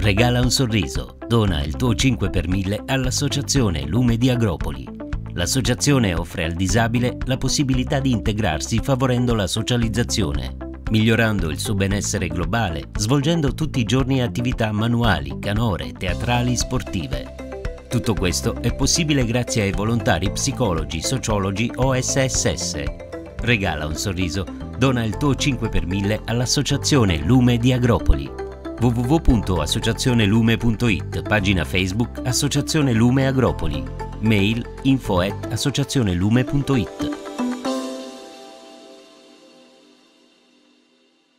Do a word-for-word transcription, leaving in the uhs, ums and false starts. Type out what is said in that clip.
Regala un sorriso. Dona il tuo cinque per mille all'Associazione Lume di Agropoli. L'associazione offre al disabile la possibilità di integrarsi favorendo la socializzazione, migliorando il suo benessere globale, svolgendo tutti i giorni attività manuali, canore, teatrali, sportive. Tutto questo è possibile grazie ai volontari psicologi, sociologi o S S S. Regala un sorriso. Dona il tuo cinque per mille all'Associazione Lume di Agropoli. w w w punto associazione lume punto i t, pagina Facebook Associazione Lume Agropoli, mail info at associazionelume punto i t.